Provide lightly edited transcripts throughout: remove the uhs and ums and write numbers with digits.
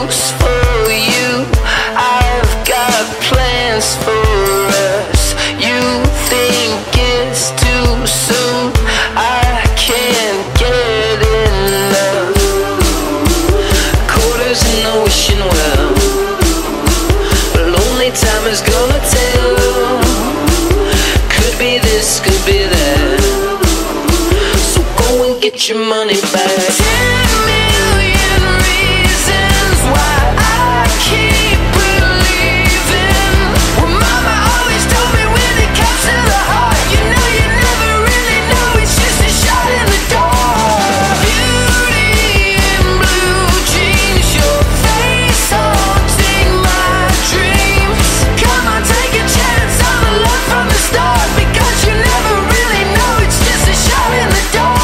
close for you. I've got plans for us. You think it's too soon? I can't get enough. Quarters in the wishing well, lonely time is gonna tell. Could be this, could be that, so go and get your money back. 10 million reasons why I keep believing. Well, mama always told me when it comes to the heart, you know you never really know, it's just a shot in the dark. Beauty in blue jeans, your face haunting my dreams. Come on, take a chance on the love from the start, because you never really know, it's just a shot in the dark.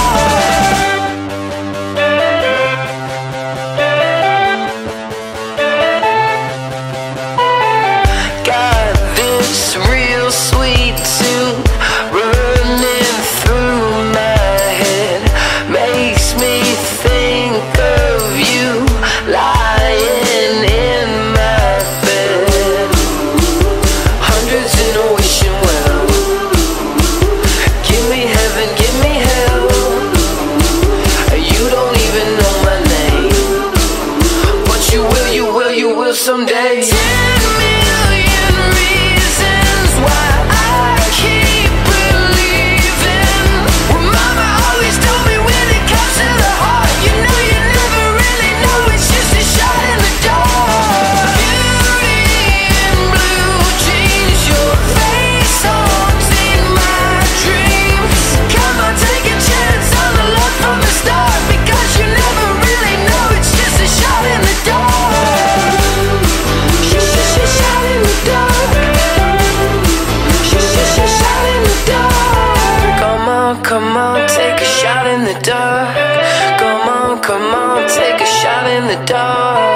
Got this real sweet tune running through my head, makes me think of you lying in my bed. Hundreds in a wishing well, give me heaven, give me hell. You don't even know my name, but you will, you will, you will someday. 10 million reasons why I keep believing. Well, mama always told me when it comes to the heart, you know you never really know, it's just a shot in the dark. Beauty in blue jeans, your face haunting my dreams. Come on, take a chance on the love from the start, because you never really know, it's just a shot in the dark. Shot in the dark. Shot in the dark. Come on, come on, take a shot in the dark. Come on, take a shot in the dark.